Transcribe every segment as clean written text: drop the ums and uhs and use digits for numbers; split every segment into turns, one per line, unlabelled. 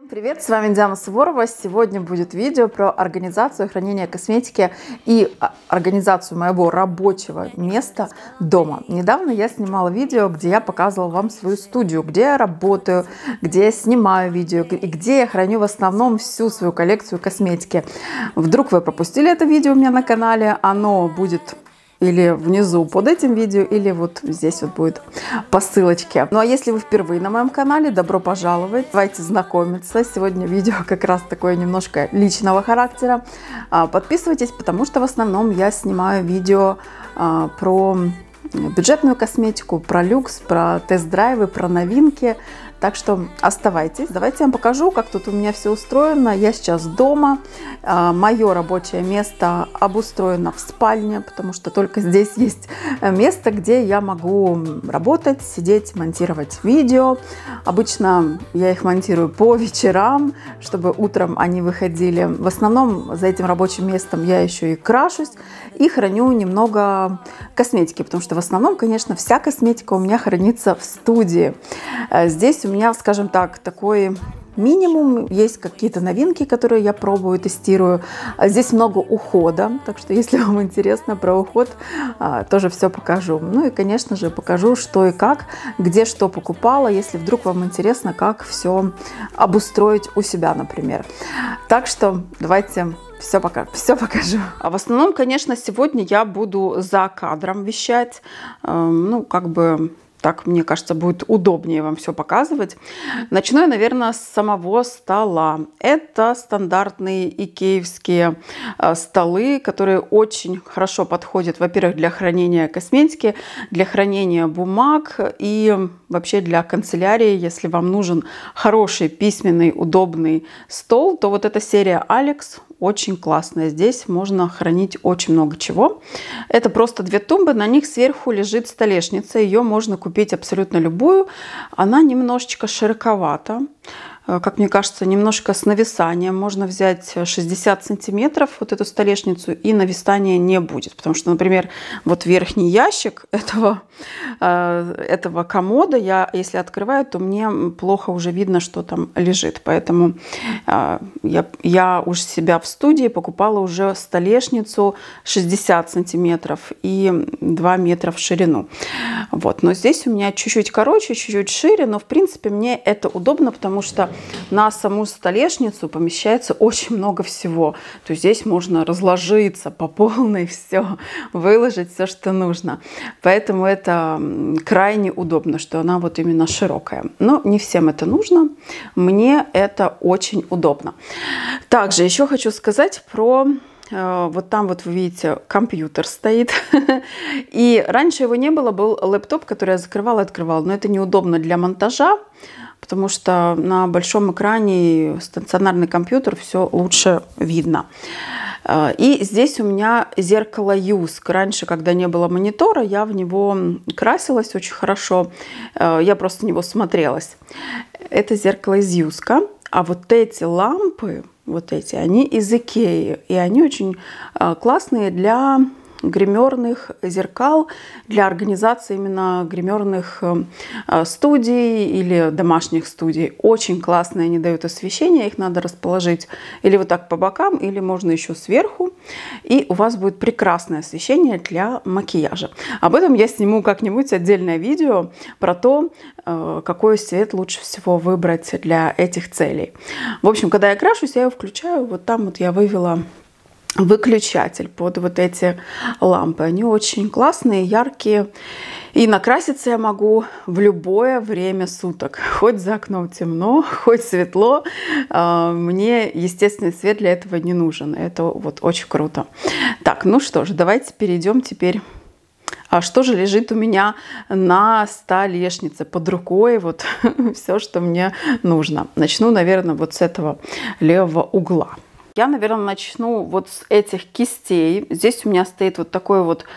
Привет, с вами Диана Суворова. Сегодня будет видео про организацию хранения косметики и организацию моего рабочего места дома. Недавно я снимала видео, где я показывала вам свою студию, где я работаю, где я снимаю видео и где я храню в основном всю свою коллекцию косметики. Вдруг вы пропустили это видео у меня на канале, оно будет или внизу под этим видео, или вот здесь вот будет по ссылочке. Ну а если вы впервые на моем канале, добро пожаловать. Давайте знакомиться. Сегодня видео как раз такое немножко личного характера. Подписывайтесь, потому что в основном я снимаю видео про бюджетную косметику, про люкс, про тест-драйвы, про новинки. Так что оставайтесь. Давайте я вам покажу, как тут у меня все устроено. Я сейчас дома. Мое рабочее место обустроено в спальне, потому что только здесь есть место, где я могу работать, сидеть, монтировать видео. Обычно я их монтирую по вечерам, чтобы утром они выходили. В основном за этим рабочим местом я еще и крашусь и храню немного косметики, потому что в основном, конечно, вся косметика у меня хранится в студии. Здесь у меня, скажем так, такой минимум. Есть какие-то новинки, которые я пробую, тестирую. Здесь много ухода, так что если вам интересно про уход, тоже все покажу. Ну и, конечно же, покажу, что и как, где что покупала, если вдруг вам интересно, как все обустроить у себя, например. Так что давайте все покажу. А в основном, конечно, сегодня я буду за кадром вещать. Ну, как бы так, мне кажется, будет удобнее вам все показывать. Начну я, наверное, с самого стола. Это стандартные икеевские столы, которые очень хорошо подходят, во-первых, для хранения косметики, для хранения бумаг и вообще для канцелярии. Если вам нужен хороший письменный удобный стол, то вот эта серия Alex очень классная. Здесь можно хранить очень много чего. Это просто две тумбы, на них сверху лежит столешница. Ее можно купить абсолютно любую. Она немножечко широковата, как мне кажется, немножко с нависанием. Можно взять 60 сантиметров вот эту столешницу, и нависания не будет. Потому что, например, вот верхний ящик этого комода, если открываю, то мне плохо уже видно, что там лежит. Поэтому я уже себя в студии покупала уже столешницу 60 сантиметров и 2 метра в ширину. Вот. Но здесь у меня чуть-чуть короче, чуть-чуть шире, но в принципе мне это удобно, потому что на саму столешницу помещается очень много всего. То есть здесь можно разложиться по полной, все, выложить все, что нужно. Поэтому это крайне удобно, что она вот именно широкая. Но не всем это нужно. Мне это очень удобно. Также еще хочу сказать про... Вот там вот вы видите, компьютер стоит. И раньше его не было, был лэптоп, который я закрывала и открывала. Но это неудобно для монтажа, потому что на большом экране стационарный компьютер все лучше видно. И здесь у меня зеркало Юск. Раньше, когда не было монитора, я в него красилась очень хорошо. Я просто в него смотрелась. Это зеркало из Юска. А вот эти лампы, вот эти, они из Икеи. И они очень классные для гримерных зеркал, для организации именно гримерных студий или домашних студий. Очень классные, они дают освещение, их надо расположить или вот так по бокам, или можно еще сверху, и у вас будет прекрасное освещение для макияжа. Об этом я сниму как-нибудь отдельное видео про то, какой цвет лучше всего выбрать для этих целей. В общем, когда я крашусь, я его включаю, вот там вот я вывела выключатель под вот эти лампы. Они очень классные, яркие. И накраситься я могу в любое время суток. Хоть за окном темно, хоть светло. Мне естественный свет для этого не нужен. Это вот очень круто. Так, ну что ж, давайте перейдем теперь. А что же лежит у меня на столешнице под рукой? Вот все, что мне нужно. Начну, наверное, вот с этого левого угла. Я, наверное, начну вот с этих кистей. Здесь у меня стоит вот такой вот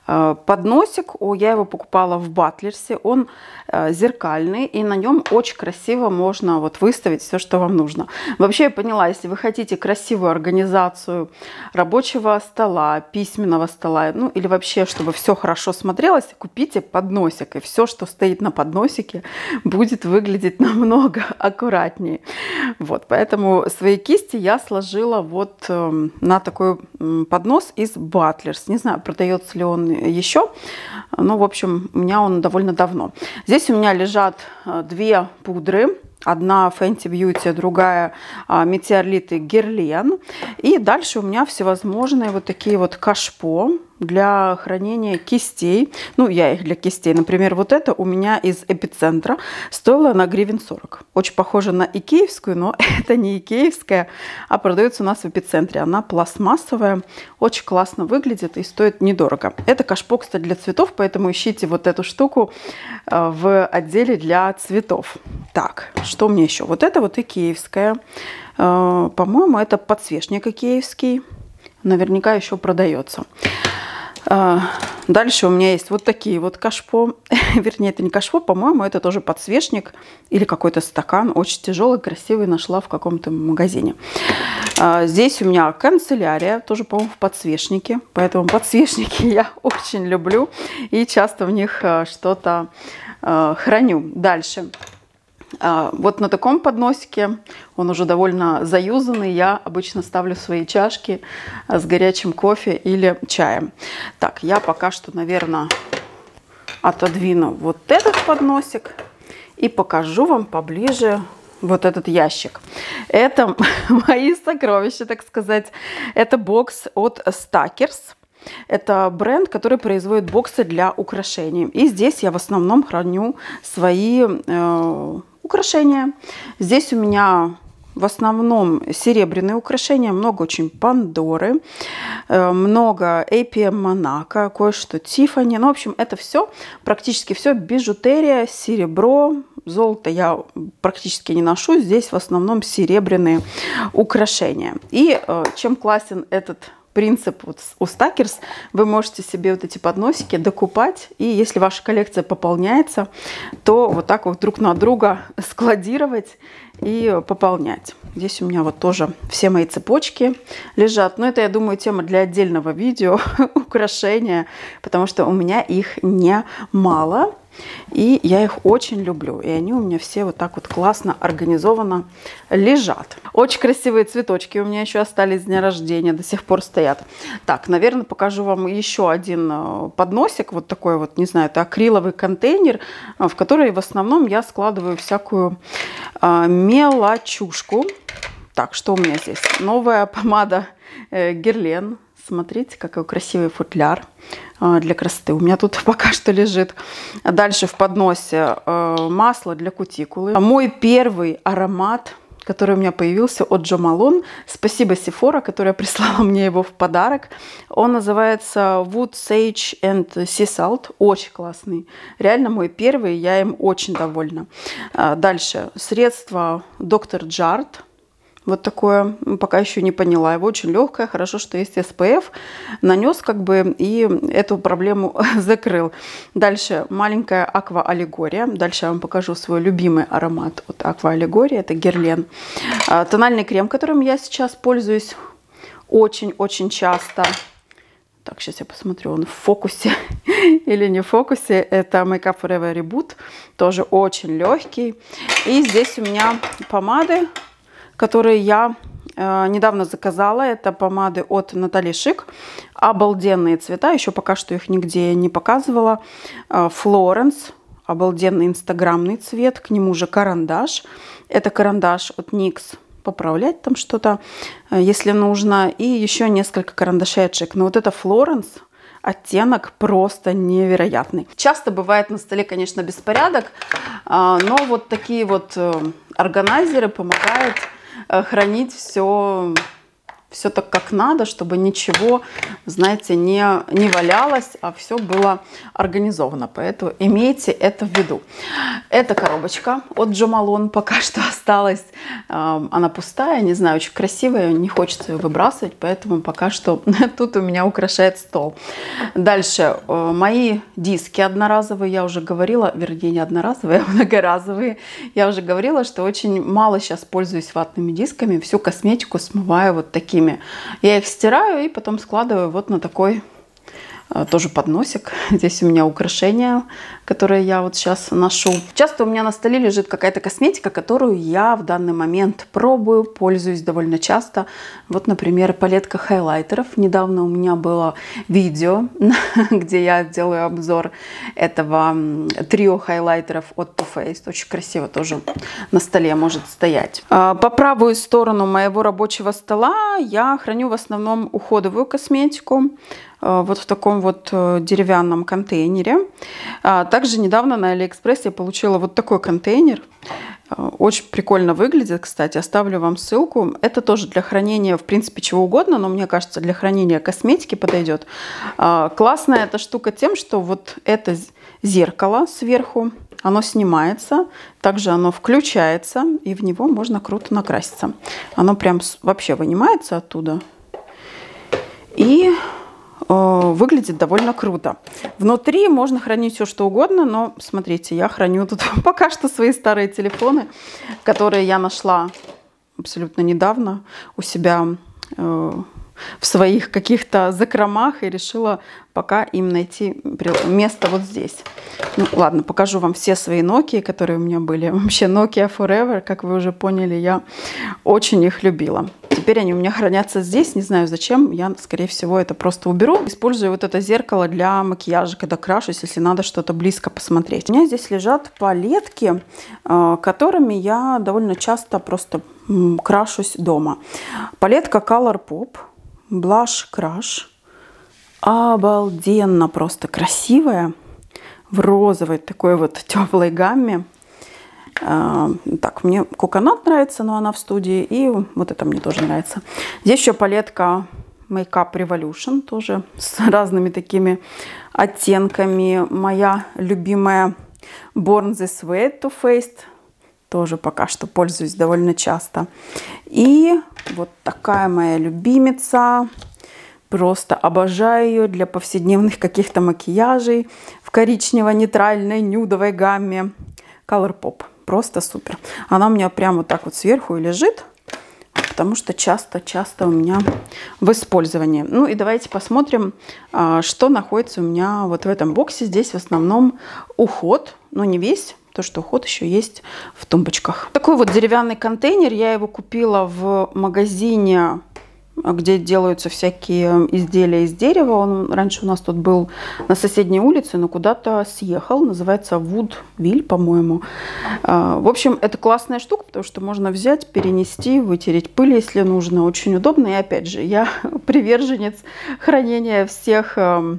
Подносик, я его покупала в Батлерсе, он зеркальный, и на нем очень красиво можно вот выставить все, что вам нужно. Вообще я поняла, если вы хотите красивую организацию рабочего стола, письменного стола, ну или вообще, чтобы все хорошо смотрелось, купите подносик, и все, что стоит на подносике, будет выглядеть намного аккуратнее. Вот, поэтому свои кисти я сложила вот на такой поднос из Батлерс. Не знаю, продается ли он еще, но, в общем, у меня он довольно давно. Здесь у меня лежат две пудры. Одна Fenty Beauty, другая Метеорлит и Герлен. И дальше у меня всевозможные вот такие вот кашпо для хранения кистей. Ну, я их для кистей. Например, вот это у меня из Эпицентра. Стоила она гривен 40. Очень похожа на икеевскую, но это не икеевская, а продается у нас в Эпицентре. Она пластмассовая, очень классно выглядит и стоит недорого. Это кашпо, кстати, для цветов, поэтому ищите вот эту штуку в отделе для цветов. Так, что мне еще? Вот это вот икеевская. По-моему, это подсвечник икеевский. Наверняка еще продается. Дальше у меня есть вот такие вот кашпо. Вернее, это не кашпо, по-моему, это тоже подсвечник или какой-то стакан. Очень тяжелый, красивый, нашла в каком-то магазине. Здесь у меня канцелярия, тоже, по-моему, в подсвечнике. Поэтому подсвечники я очень люблю и часто в них что-то храню. Дальше. Вот на таком подносике, он уже довольно заюзанный, я обычно ставлю свои чашки с горячим кофе или чаем. Так, я пока что, наверное, отодвину вот этот подносик и покажу вам поближе вот этот ящик. Это мои сокровища, так сказать. Это бокс от Stackers. Это бренд, который производит боксы для украшений. И здесь я в основном храню свои украшения. Здесь у меня в основном серебряные украшения, много очень Пандоры, много APM Monaco, кое-что Tiffany. Ну, в общем, это все, практически все бижутерия, серебро, золото я практически не ношу. Здесь в основном серебряные украшения. И чем классен этот принцип вот у Stackers, вы можете себе вот эти подносики докупать, и если ваша коллекция пополняется, то вот так вот друг на друга складировать и пополнять. Здесь у меня вот тоже все мои цепочки лежат, но это, я думаю, тема для отдельного видео, украшения, потому что у меня их немало. И я их очень люблю. И они у меня все вот так вот классно, организованно лежат. Очень красивые цветочки у меня еще остались с дня рождения, до сих пор стоят. Так, наверное, покажу вам еще один подносик. Вот такой вот, не знаю, это акриловый контейнер, в который в основном я складываю всякую мелочушку. Так, что у меня здесь? Новая помада Герлен. Смотрите, какой красивый футляр для красоты. У меня тут пока что лежит. Дальше в подносе масло для кутикулы. Мой первый аромат, который у меня появился от Jo Malone. Спасибо Sephora, которая прислала мне его в подарок. Он называется Wood Sage and Sea Salt. Очень классный. Реально мой первый, я им очень довольна. Дальше средство Dr. Jart. Вот такое, пока еще не поняла. Его очень легкое, хорошо, что есть SPF. Нанес как бы и эту проблему закрыл. Дальше маленькая Aqua Allegoria. Дальше я вам покажу свой любимый аромат от Aqua Allegoria. Это Герлен. Тональный крем, которым я сейчас пользуюсь очень-очень часто. Так, сейчас я посмотрю, он в фокусе или не в фокусе. Это Make Up For Ever Reboot. Тоже очень легкий. И здесь у меня помады, которые я недавно заказала. Это помады от Натали Шик. Обалденные цвета. Еще пока что их нигде не показывала. Флоренс. Обалденный инстаграмный цвет. К нему же карандаш. Это карандаш от NYX. Поправлять там что-то, если нужно. И еще несколько карандашечек. Но вот это Флоренс. Оттенок просто невероятный. Часто бывает на столе, конечно, беспорядок. Но вот такие вот органайзеры помогают хранить все все так как надо, чтобы ничего, знаете, не валялось, а все было организовано. Поэтому имейте это в виду. Эта коробочка от Jo Malone пока что осталась. Она пустая, не знаю, очень красивая, не хочется ее выбрасывать, поэтому пока что тут у меня украшает стол. Дальше мои диски одноразовые, я уже говорила, вернее не одноразовые, а многоразовые. Я уже говорила, что очень мало сейчас пользуюсь ватными дисками, всю косметику смываю вот такими. Я их стираю и потом складываю вот на такой тоже подносик. Здесь у меня украшения, которые я вот сейчас ношу. Часто у меня на столе лежит какая-то косметика, которую я в данный момент пробую, пользуюсь довольно часто. Вот, например, палетка хайлайтеров. Недавно у меня было видео, где я делаю обзор этого трио хайлайтеров от Too Faced. Очень красиво тоже на столе может стоять. По правую сторону моего рабочего стола я храню в основном уходовую косметику. Вот в таком вот деревянном контейнере. Также недавно на Алиэкспресс я получила вот такой контейнер. Очень прикольно выглядит, кстати. Оставлю вам ссылку. Это тоже для хранения, в принципе, чего угодно, но мне кажется, для хранения косметики подойдет. Классная эта штука тем, что вот это зеркало сверху, оно снимается, также оно включается, и в него можно круто накраситься. Оно прям вообще вынимается оттуда. И выглядит довольно круто. Внутри можно хранить все, что угодно, но смотрите, я храню тут пока что свои старые телефоны, которые я нашла абсолютно недавно у себя в своих каких-то закромах и решила пока им найти место вот здесь. Ну, ладно, покажу вам все свои Nokia, которые у меня были. Вообще Nokia Forever, как вы уже поняли, я очень их любила. Теперь они у меня хранятся здесь, не знаю зачем, я, скорее всего, это просто уберу. Использую вот это зеркало для макияжа, когда крашусь, если надо что-то близко посмотреть. У меня здесь лежат палетки, которыми я довольно часто просто крашусь дома. Палетка Colourpop, Blush Crush. Обалденно просто красивая, в розовой такой вот теплой гамме. Так, мне Coconut нравится, но она в студии, и вот это мне тоже нравится. Здесь еще палетка Makeup Revolution, тоже с разными такими оттенками. Моя любимая Born This Way Too Faced, тоже пока что пользуюсь довольно часто. И вот такая моя любимица. Просто обожаю ее для повседневных каких-то макияжей в коричнево-нейтральной нюдовой гамме. Colourpop. Просто супер. Она у меня прямо вот так вот сверху и лежит, потому что часто у меня в использовании. Ну и давайте посмотрим, что находится у меня вот в этом боксе. Здесь в основном уход, но не весь. То, что уход еще есть в тумбочках. Такой вот деревянный контейнер. Я его купила в магазине, где делаются всякие изделия из дерева. Он раньше у нас тут был на соседней улице, но куда-то съехал. Называется Woodville, по-моему. В общем, это классная штука, потому что можно взять, перенести, вытереть пыль, если нужно. Очень удобно. И опять же, я приверженец хранения всех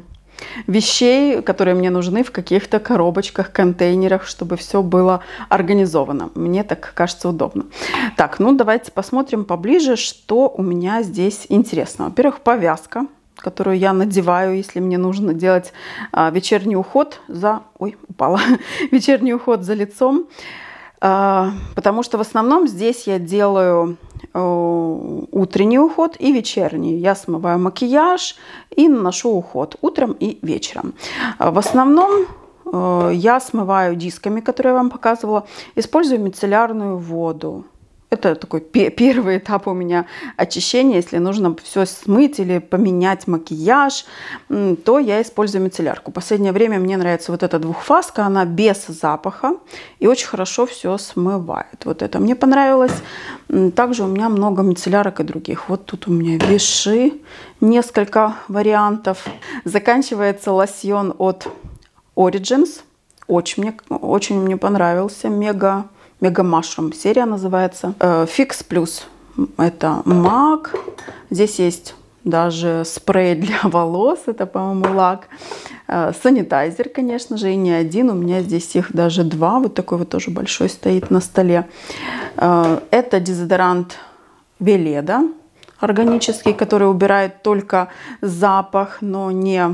вещей, которые мне нужны в каких-то коробочках, контейнерах, чтобы все было организовано. Мне так кажется удобно. Так, ну давайте посмотрим поближе, что у меня здесь интересно. Во-первых, повязка, которую я надеваю, если мне нужно делать вечерний уход за... Ой, упала. Вечерний уход за лицом. Потому что в основном здесь я делаю утренний уход и вечерний. Я смываю макияж и наношу уход утром и вечером. В основном я смываю дисками, которые я вам показывала. Использую мицеллярную воду. Это такой первый этап у меня очищения. Если нужно все смыть или поменять макияж, то я использую мицеллярку. В последнее время мне нравится вот эта двухфазка. Она без запаха и очень хорошо все смывает. Вот это мне понравилось. Также у меня много мицеллярок и других. Вот тут у меня Vichy, несколько вариантов. Заканчивается лосьон от Origins. Очень мне понравился. Мега Mushroom серия называется. Fix Plus. Это MAC. Здесь есть даже спрей для волос. Это, по-моему, лак. Санитайзер, конечно же, и не один. У меня здесь их даже два. Вот такой вот тоже большой стоит на столе. Это дезодорант Веледа. органический, который убирает только запах, но не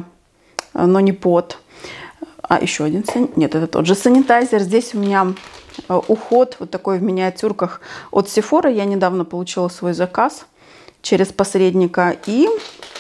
пот. А еще один, нет, это тот же санитайзер. Здесь у меня уход вот такой в миниатюрках от Sephora. Я недавно получила свой заказ через посредника. И,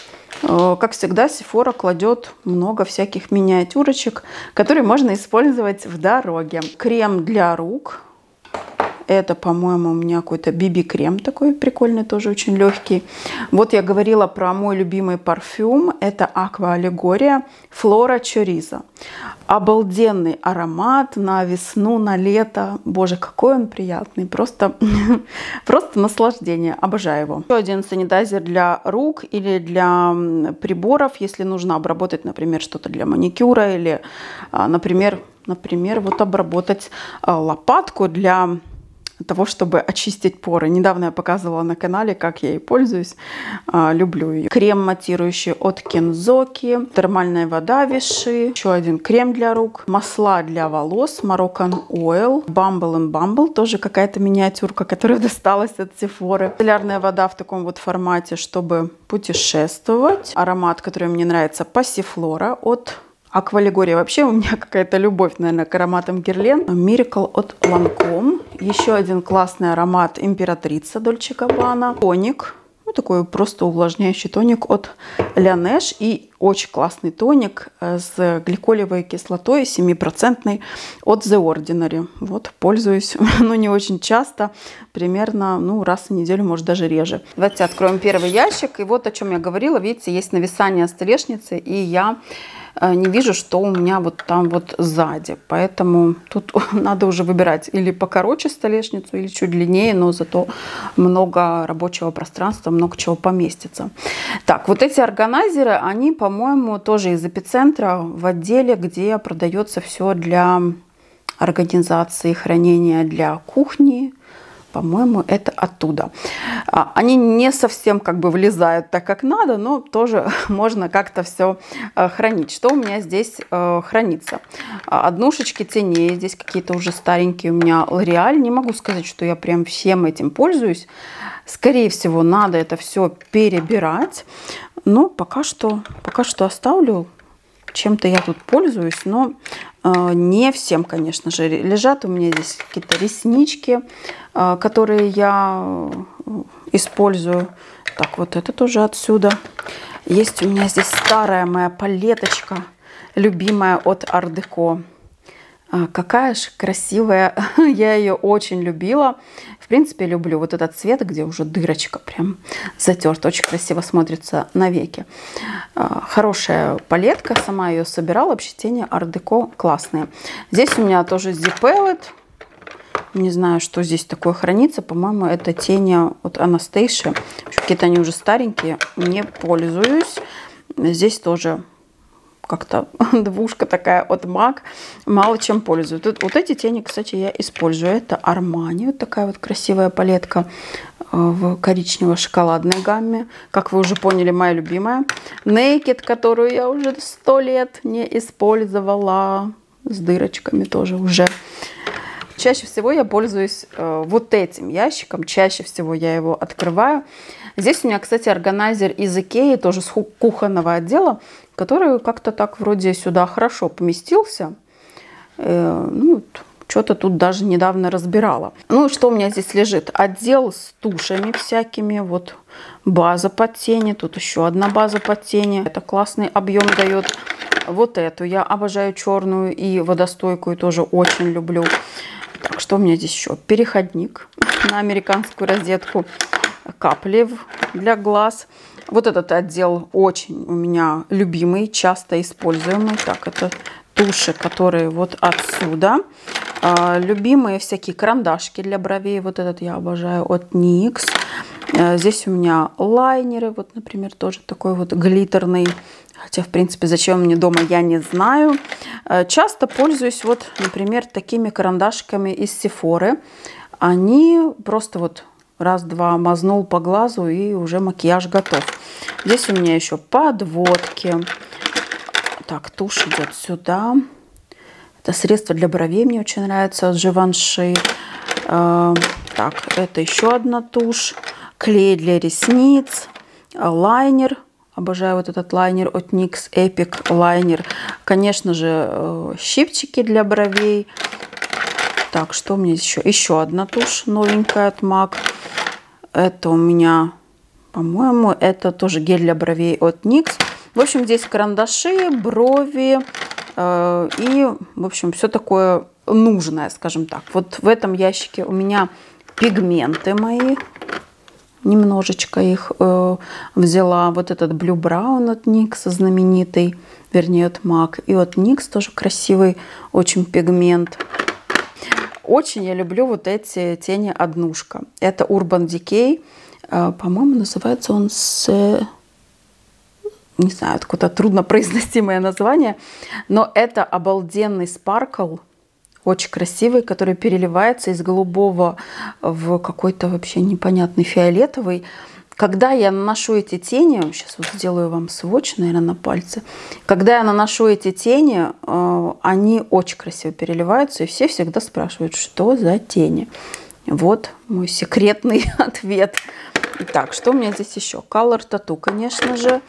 как всегда, Sephora кладет много всяких миниатюрочек, которые можно использовать в дороге. Крем для рук. Это, по-моему, у меня какой-то BB-крем такой прикольный, тоже очень легкий. Вот я говорила про мой любимый парфюм. Это Aqua Allegoria Flora Chorizo. Обалденный аромат на весну, на лето. Боже, какой он приятный. Просто наслаждение. Обожаю его. Еще один санитайзер для рук или для приборов, если нужно обработать, например, что-то для маникюра или, например, вот обработать лопатку для того, чтобы очистить поры. Недавно я показывала на канале, как я ей пользуюсь. Люблю ее. Крем матирующий от Кензоки. Термальная вода Vichy. Еще один крем для рук. Масла для волос. Moroccan Oil. Bumble & Bumble. Тоже какая-то миниатюрка, которая досталась от Sephora. Солярная вода в таком вот формате, чтобы путешествовать. Аромат, который мне нравится, Passiflora от Aqua Allegoria. Вообще у меня какая-то любовь, наверное, к ароматам Guerlain. Miracle от Lancome. Еще один классный аромат Императрица Dolce Gabbana. Тоник. Ну, такой просто увлажняющий тоник от Laneige. И очень классный тоник с гликолевой кислотой 7% от The Ordinary. Вот, пользуюсь, но не очень часто. Примерно, раз в неделю, может, даже реже. Давайте откроем первый ящик. И вот о чем я говорила. Видите, есть нависание столешницы. И я не вижу, что у меня вот там вот сзади. Поэтому тут надо уже выбирать или покороче столешницу, или чуть длиннее, но зато много рабочего пространства, много чего поместится. Так, вот эти органайзеры, они, по-моему, тоже из Эпицентра в отделе, где продается все для организации хранения для кухни. По-моему, это оттуда. Они не совсем как бы влезают так, как надо, но тоже можно как-то все хранить. Что у меня здесь хранится? Однушечки теней. Здесь какие-то уже старенькие у меня L'Oréal. Не могу сказать, что я прям всем этим пользуюсь. Скорее всего, надо это все перебирать. Но пока что оставлю. Чем-то я тут пользуюсь, но не всем, конечно же. Лежат у меня здесь какие-то реснички, которые я использую. Так, вот это тоже отсюда. Есть у меня здесь старая моя палеточка, любимая от Art Deco. Какая же красивая. Я ее очень любила. В принципе, люблю вот этот цвет, где уже дырочка прям затерта. Очень красиво смотрится на веке. Хорошая палетка. Сама ее собирала. Вообще тени Art Deco классные. Здесь у меня тоже Zip Palette. Не знаю, что здесь такое хранится. По-моему, это тени от Anastasia. Какие-то они уже старенькие. Не пользуюсь. Здесь тоже как-то двушка такая от MAC. Мало чем пользуюсь. Вот эти тени, кстати, я использую. Это Armani. Вот такая вот красивая палетка в коричнево-шоколадной гамме. Как вы уже поняли, моя любимая. Naked, которую я уже 100 лет не использовала. С дырочками тоже уже. Чаще всего я пользуюсь вот этим ящиком. Чаще всего я его открываю. Здесь у меня, кстати, органайзер из Икеи, тоже с кухонного отдела, который как-то так вроде сюда хорошо поместился. Что-то тут даже недавно разбирала. Ну, что у меня здесь лежит? Отдел с тушами всякими. Вот база под тени. Тут еще одна база под тени. Это классный объем дает. Вот эту я обожаю, черную и водостойкую, тоже очень люблю. Так, что у меня здесь еще? Переходник на американскую розетку. Капли для глаз. Вот этот отдел очень у меня любимый, часто используемый. Так, это туши, которые вот отсюда. Любимые всякие карандашки для бровей. Вот этот я обожаю от NYX. Здесь у меня лайнеры. Вот, например, тоже такой вот глиттерный. Хотя, в принципе, зачем мне дома, я не знаю. Часто пользуюсь, вот, например, такими карандашиками из Sephora. Они просто вот раз-два мазнул по глазу, и уже макияж готов. Здесь у меня еще подводки. Так, тушь идет сюда. Это средство для бровей, мне очень нравится, от Givenchy. Так, это еще одна тушь. клей для ресниц, лайнер. Обожаю вот этот лайнер от NYX Epic лайнер. Конечно же, щипчики для бровей. Так, что у меня еще? Еще одна тушь новенькая от MAC. Это у меня, по-моему, это тоже гель для бровей от NYX. В общем, здесь карандаши, брови и, в общем, все такое нужное, скажем так. Вот в этом ящике у меня пигменты мои. Немножечко их взяла. Вот этот Blue Brown от NYX знаменитый, вернее от MAC. И от NYX тоже красивый очень пигмент. Очень я люблю вот эти тени однушка. Это Urban Decay. По-моему, называется он не знаю, откуда трудно произносимое название. Но это обалденный спаркл. Очень красивый, который переливается из голубого в какой-то вообще непонятный фиолетовый. Когда я наношу эти тени, сейчас вот сделаю вам свотч, наверное, на пальце. Когда я наношу эти тени, они очень красиво переливаются, и все всегда спрашивают, что за тени. Вот мой секретный ответ. Итак, что у меня здесь еще? Color Tattoo, конечно же.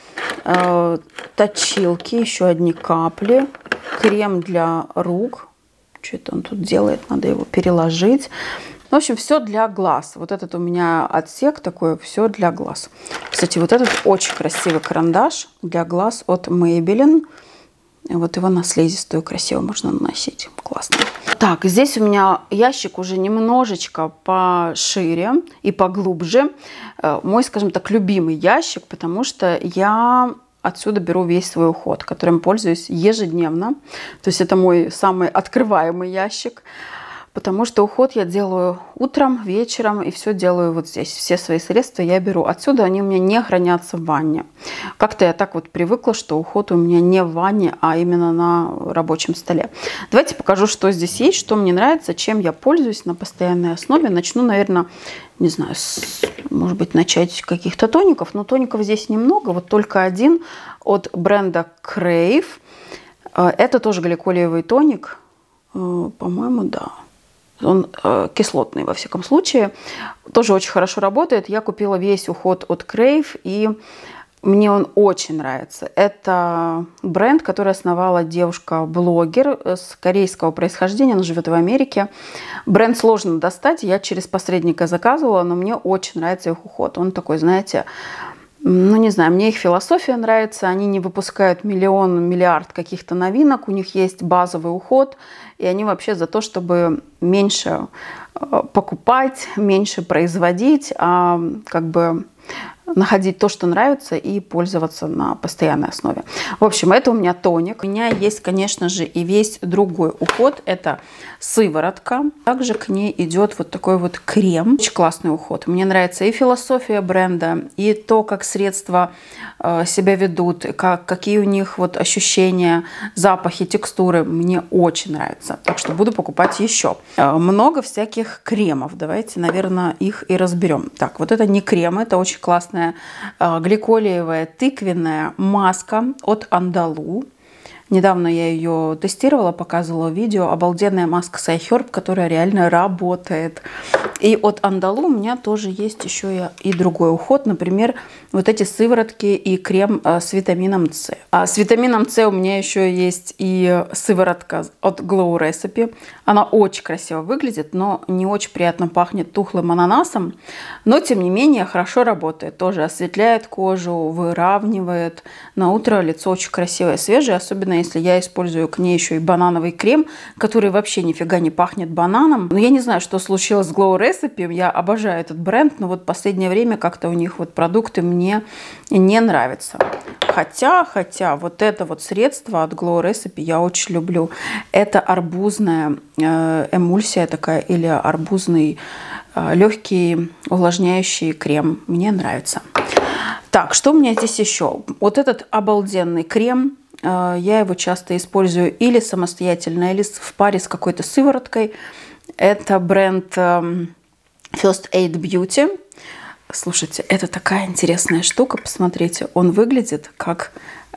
Точилки, еще одни капли. Крем для рук. Что-то он тут делает, надо его переложить. В общем, все для глаз. Вот этот у меня отсек такой, все для глаз. Кстати, вот этот очень красивый карандаш для глаз от Maybelline. Вот его на слизистую красиво можно наносить. Классно. Так, здесь у меня ящик уже немножечко пошире и поглубже. Мой, скажем так, любимый ящик, потому что я отсюда беру весь свой уход, которым пользуюсь ежедневно. То есть это мой самый открываемый ящик. Потому что уход я делаю утром, вечером, и все делаю вот здесь. Все свои средства я беру отсюда, они у меня не хранятся в ванне. Как-то я так вот привыкла, что уход у меня не в ванне, а именно на рабочем столе. Давайте покажу, что здесь есть, что мне нравится, чем я пользуюсь на постоянной основе. Начну, наверное, не знаю, может быть, начать с каких-то тоников. Но тоников здесь немного, вот только один от бренда Crave. Это тоже гликолиевый тоник, по-моему, да. Он кислотный, во всяком случае. Тоже очень хорошо работает. Я купила весь уход от Crave, и мне он очень нравится. Это бренд, который основала девушка-блогер с корейского происхождения. Она живет в Америке. Бренд сложно достать. Я через посредника заказывала, но мне очень нравится их уход. Он такой, знаете, ну, не знаю, мне их философия нравится. Они не выпускают миллиард каких-то новинок. У них есть базовый уход. И они вообще за то, чтобы меньше покупать, меньше производить, а как бы находить то, что нравится, и пользоваться на постоянной основе. В общем, это у меня тоник. У меня есть, конечно же, и весь другой уход. Это сыворотка. Также к ней идет вот такой вот крем. Очень классный уход. Мне нравится и философия бренда, и то, как средства себя ведут, какие у них вот ощущения, запахи, текстуры. Мне очень нравится. Так что буду покупать еще. Много всяких кремов. Давайте, наверное, их и разберем. Так, вот это не крем, это очень классная гликолиевая тыквенная маска от Andalou. Недавно я ее тестировала, показывала видео. Обалденная маска SciHerb, которая реально работает. И от Andalou у меня тоже есть еще и другой уход. Например, вот эти сыворотки и крем с витамином С. А с витамином С у меня еще есть и сыворотка от Glow Recipe. Она очень красиво выглядит, но не очень приятно пахнет тухлым ананасом. Но, тем не менее, хорошо работает. Тоже осветляет кожу, выравнивает. На утро лицо очень красивое, свежее. Особенно, если я использую к ней еще и банановый крем, который вообще нифига не пахнет бананом. Но я не знаю, что случилось с Glow Recipe. Я обожаю этот бренд, но вот в последнее время как-то у них вот продукты мне не нравятся. Хотя вот это вот средство от Glow Recipe я очень люблю. Это арбузная эмульсия такая, или арбузный легкий увлажняющий крем. Мне нравится. Так, что у меня здесь еще? Вот этот обалденный крем. Я его часто использую или самостоятельно, или в паре с какой-то сывороткой. Это бренд First Aid Beauty. Слушайте, это такая интересная штука. Посмотрите, он выглядит как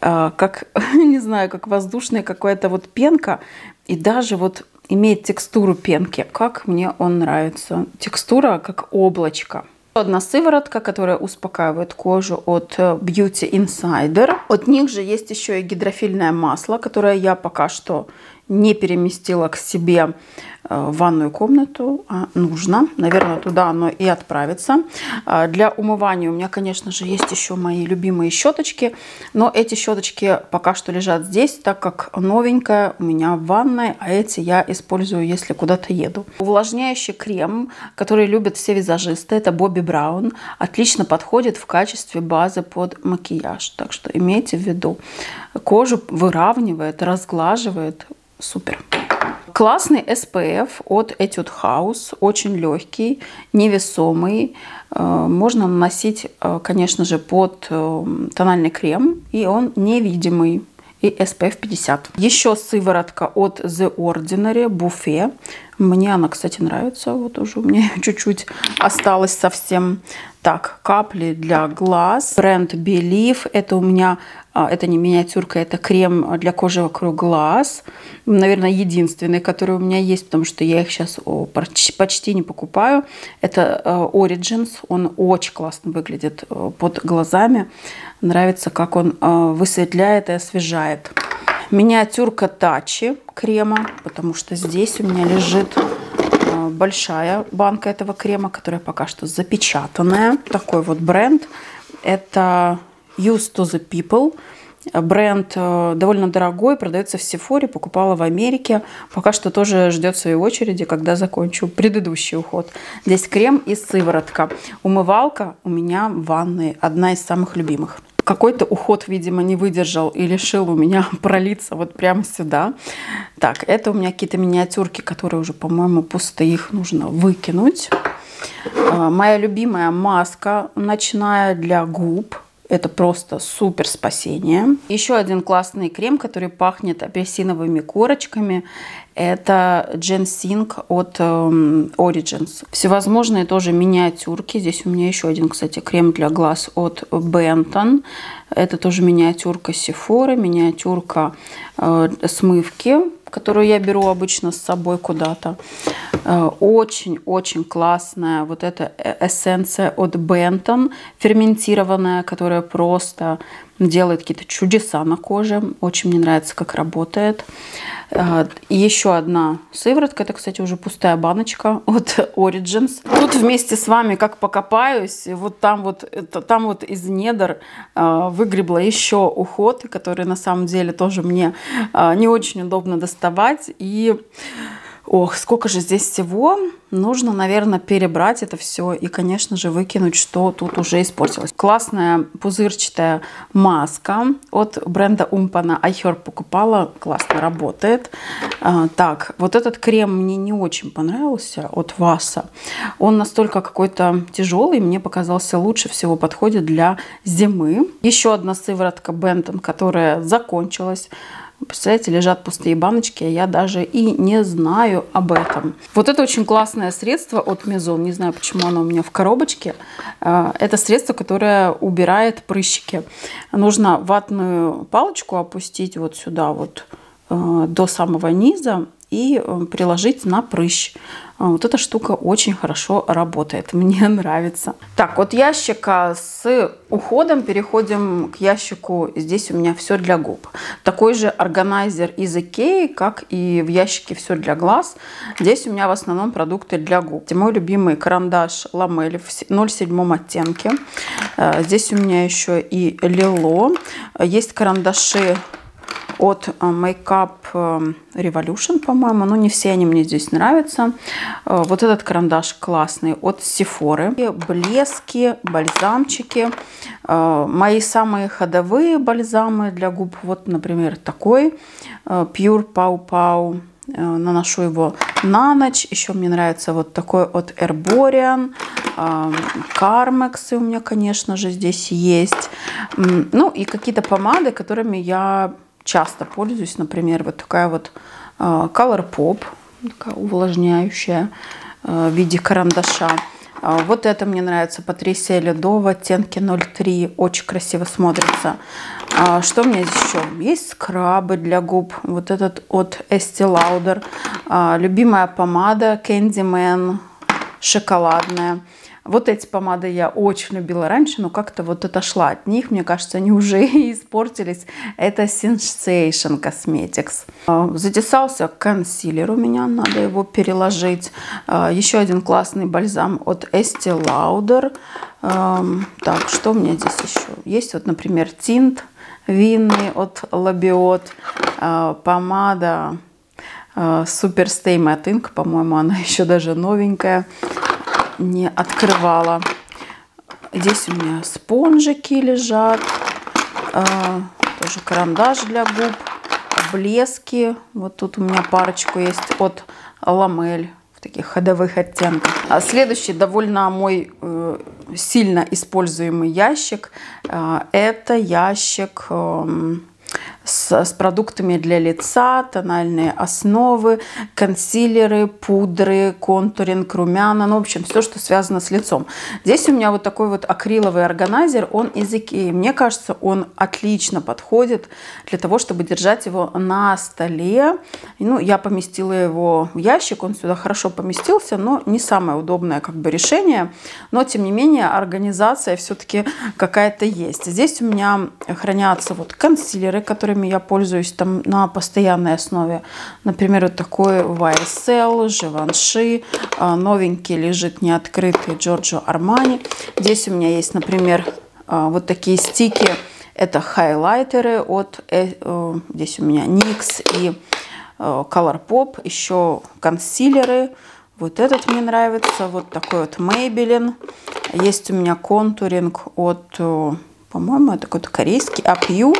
не знаю, как воздушная какая-то вот пенка. И даже вот имеет текстуру пенки. Как мне он нравится. Текстура как облачко. Одна сыворотка, которая успокаивает кожу от Beauty Insider. От них же есть еще и гидрофильное масло, которое я пока что не переместила к себе в ванную комнату, а нужно. Наверное, туда оно и отправится. Для умывания у меня, конечно же, есть еще мои любимые щеточки, но эти щеточки пока что лежат здесь, так как новенькая у меня в ванной, а эти я использую, если куда-то еду. Увлажняющий крем, который любят все визажисты, это Bobbi Brown, отлично подходит в качестве базы под макияж, так что имейте в виду. Кожу выравнивает, разглаживает, супер. Классный SPF от Etude House, очень легкий, невесомый. Можно наносить, конечно же, под тональный крем, и он невидимый. И SPF 50. Еще сыворотка от The Ordinary, Buffet. Мне она, кстати, нравится. Вот уже у меня чуть-чуть осталось совсем. Так, капли для глаз. Бренд Believe. Это у меня, это не миниатюрка, это крем для кожи вокруг глаз. Наверное, единственный, который у меня есть, потому что я их сейчас почти не покупаю. Это Origins. Он очень классно выглядит под глазами. Нравится, как он высветляет и освежает. Миниатюрка Тачи крема, потому что здесь у меня лежит большая банка этого крема, которая пока что запечатанная. Такой вот бренд. Это Used to the People. Бренд довольно дорогой, продается в Sephora, покупала в Америке. Пока что тоже ждет своей очереди, когда закончу предыдущий уход. Здесь крем и сыворотка. Умывалка у меня в ванной, одна из самых любимых. Какой-то уход, видимо, не выдержал и решил у меня пролиться вот прямо сюда. Так, это у меня какие-то миниатюрки, которые уже, по-моему, пустые, их нужно выкинуть. Моя любимая маска ночная для губ. Это просто супер спасение. Еще один классный крем, который пахнет апельсиновыми корочками. Это Ginseng от Origins. Всевозможные тоже миниатюрки. Здесь у меня еще один, кстати, крем для глаз от Benton. Это тоже миниатюрка Sephora, миниатюрка смывки, которую я беру обычно с собой куда-то. Очень-очень классная вот эта эссенция от Benton, ферментированная, которая просто делает какие-то чудеса на коже. Очень мне нравится, как работает. И еще одна сыворотка. Это, кстати, уже пустая баночка от Origins. Тут вместе с вами, как покопаюсь, вот там вот из недр выгребла еще уход, который на самом деле тоже мне не очень удобно доставать. И ох, сколько же здесь всего. Нужно, наверное, перебрать это все и, конечно же, выкинуть, что тут уже испортилось. Классная пузырчатая маска от бренда Umpana. iHerb покупала. Классно работает. Так, вот этот крем мне не очень понравился от Васа. Он настолько какой-то тяжелый. Мне показался лучше всего подходит для зимы. Еще одна сыворотка Benton, которая закончилась. Представляете, лежат пустые баночки, а я даже и не знаю об этом. Вот это очень классное средство от Maison. Не знаю, почему оно у меня в коробочке. Это средство, которое убирает прыщики. Нужно ватную палочку опустить вот сюда вот до самого низа и приложить на прыщ. Вот эта штука очень хорошо работает. Мне нравится. Так, от ящика с уходом переходим к ящику. Здесь у меня все для губ. Такой же органайзер из Икеи, как и в ящике все для глаз. Здесь у меня в основном продукты для губ. Мой любимый карандаш Ламель в 0,7 оттенке. Здесь у меня еще и Лило. Есть карандаши от Makeup Revolution, по-моему. Но не все они мне здесь нравятся. Вот этот карандаш классный от Sephora. Блески, бальзамчики. Мои самые ходовые бальзамы для губ. Вот, например, такой. Pure Pow Pow. Наношу его на ночь. Еще мне нравится вот такой от Herborian. Carmex у меня, конечно же, здесь есть. Ну и какие-то помады, которыми я часто пользуюсь. Например, вот такая вот Color Pop, такая увлажняющая в виде карандаша. Вот это мне нравится, Патрисия Ледо в оттенке 03, очень красиво смотрится. Что у меня здесь еще? Есть скрабы для губ, вот этот от Estee Lauder. Любимая помада Candyman, шоколадная. Вот эти помады я очень любила раньше, но как-то вот отошла от них. Мне кажется, они уже испортились. Это Sensation Cosmetics. Затесался консилер у меня, надо его переложить. Еще один классный бальзам от Estee Lauder. Так, что у меня здесь еще? Есть вот, например, тинт винный от Labiot, помада Super Stay Matte Ink, по-моему, она еще даже новенькая, не открывала. Здесь у меня спонжики лежат, тоже карандаш для губ, блески. Вот тут у меня парочку есть от Ламель в таких ходовых оттенках. Следующий довольно мой сильно используемый ящик. Это ящик с продуктами для лица, тональные основы, консилеры, пудры, контуринг, румяна, ну, в общем, все, что связано с лицом. Здесь у меня вот такой вот акриловый органайзер, он из Икеи. Мне кажется, он отлично подходит для того, чтобы держать его на столе. Ну, я поместила его в ящик, он сюда хорошо поместился, но не самое удобное как бы решение. Но, тем не менее, организация все-таки какая-то есть. Здесь у меня хранятся вот консилеры, которыми я пользуюсь там на постоянной основе. Например, вот такой YSL, Givenchy. Новенький лежит неоткрытый Giorgio Armani. Здесь у меня есть, например, вот такие стики. Это хайлайтеры от здесь у меня NYX и Colourpop. Еще консилеры. Вот этот мне нравится. Вот такой вот Maybelline. Есть у меня контуринг от, по-моему, это какой-то корейский Апью.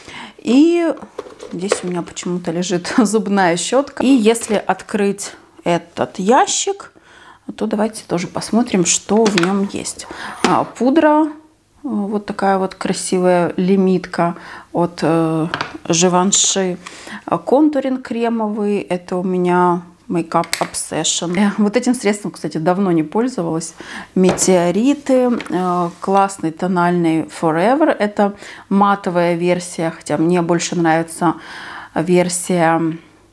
И здесь у меня почему-то лежит зубная щетка. И если открыть этот ящик, то давайте тоже посмотрим, что в нем есть. Пудра, вот такая вот красивая лимитка от Givenchy. Контуринг кремовый, это у меня Makeup Obsession. Вот этим средством, кстати, давно не пользовалась. Метеориты. Классный тональный Forever. Это матовая версия, хотя мне больше нравится версия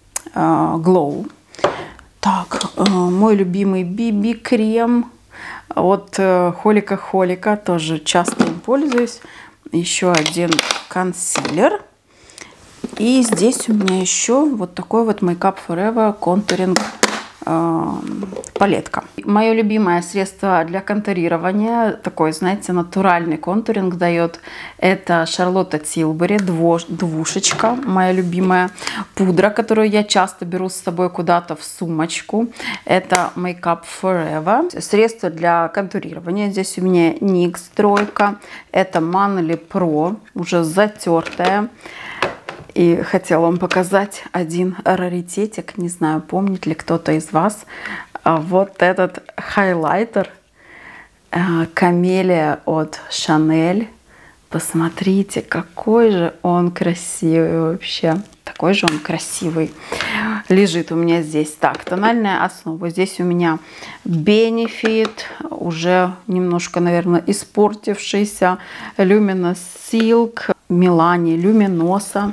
Glow. Так, мой любимый BB крем от Холика. Тоже часто им пользуюсь. Еще один консилер. И здесь у меня еще вот такой вот Makeup Forever контуринг палетка. Мое любимое средство для контурирования, такой, знаете, натуральный контуринг дает, это Charlotte Tilbury двушечка, моя любимая пудра, которую я часто беру с собой куда-то в сумочку. Это Makeup Forever. Средство для контурирования. Здесь у меня NYX тройка. Это Manly Pro, уже затертая. И хотела вам показать один раритетик. Не знаю, помнит ли кто-то из вас. Вот этот хайлайтер Камелия от Chanel. Посмотрите, какой же он красивый вообще. Такой же он красивый. Лежит у меня здесь. Так, тональная основа. Здесь у меня Benefit. Уже немножко, наверное, испортившийся. Luminous Silk. Milani Luminosa.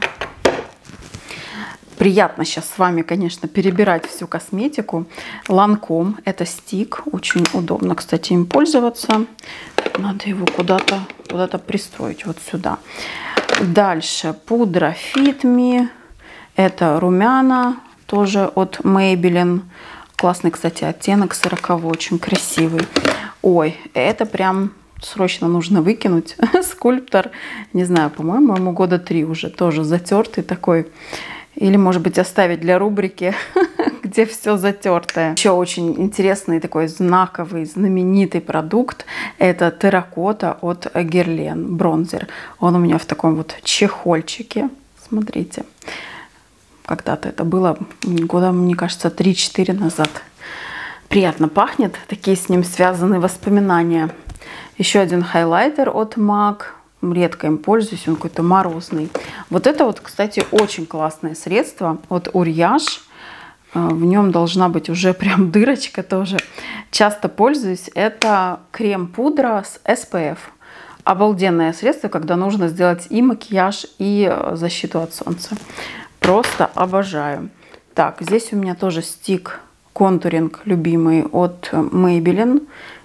Приятно сейчас с вами, конечно, перебирать всю косметику. Lancome, это стик, очень удобно, кстати, им пользоваться. Надо его куда-то пристроить, вот сюда. Дальше пудра Fit Me, это румяна, тоже от Maybelline. Классный, кстати, оттенок 40, очень красивый. Ой, это прям срочно нужно выкинуть. Скульптор, не знаю, по-моему, ему года 3 уже, тоже затертый такой. Или, может быть, оставить для рубрики, где все затертое. Еще очень интересный такой знаковый, знаменитый продукт. Это терракота от Guerlain бронзер. Он у меня в таком вот чехольчике. Смотрите. Когда-то это было года, мне кажется, 3-4 назад. Приятно пахнет. Такие с ним связаны воспоминания. Еще один хайлайтер от MAC. Редко им пользуюсь, он какой-то морозный. Вот это вот, кстати, очень классное средство от Uriage. В нем должна быть уже прям дырочка тоже. Часто пользуюсь. Это крем-пудра с SPF. Обалденное средство, когда нужно сделать и макияж, и защиту от солнца. Просто обожаю. Так, здесь у меня тоже стик контуринг любимый от Maybelline.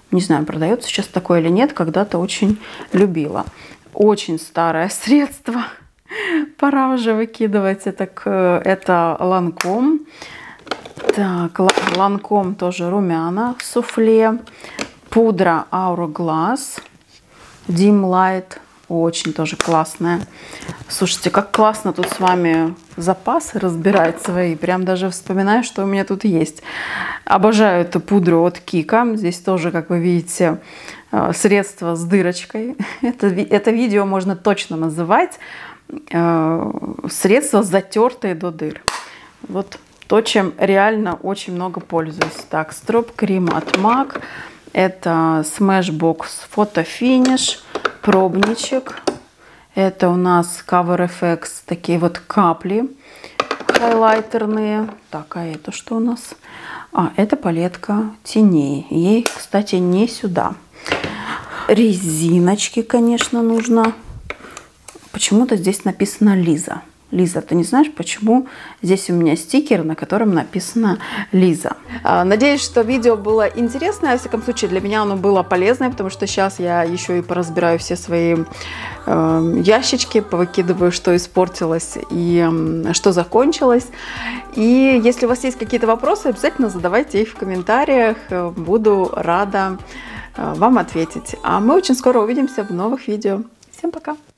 Не знаю, продается сейчас такое или нет, когда-то очень любила. Очень старое средство. Пора уже выкидывать. Это Lancome. Так, Lancome тоже румяна, суфле. Пудра Hourglass. Dim Light. Очень тоже классная. Слушайте, как классно тут с вами запасы разбирать свои. Прям даже вспоминаю, что у меня тут есть. Обожаю эту пудру от Кика. Здесь тоже, как вы видите, средство с дырочкой. Это видео можно точно называть средства, затертые до дыр. Вот то, чем реально очень много пользуюсь. Так, строп-крем от MAC. Это Smashbox Photo Finish. Пробничек. Это у нас Cover FX, такие вот капли хайлайтерные. Так, а это что у нас? Это палетка теней. Ей, кстати, не сюда. Резиночки, конечно, нужно. Почему-то здесь написано Лиза. Лиза, ты не знаешь, почему здесь у меня стикер, на котором написано Лиза? Надеюсь, что видео было интересное. Во всяком случае, для меня оно было полезное, потому что сейчас я еще и поразбираю все свои ящички, повыкидываю, что испортилось и что закончилось. И если у вас есть какие-то вопросы, обязательно задавайте их в комментариях. Буду рада вам ответить. А мы очень скоро увидимся в новых видео. Всем пока!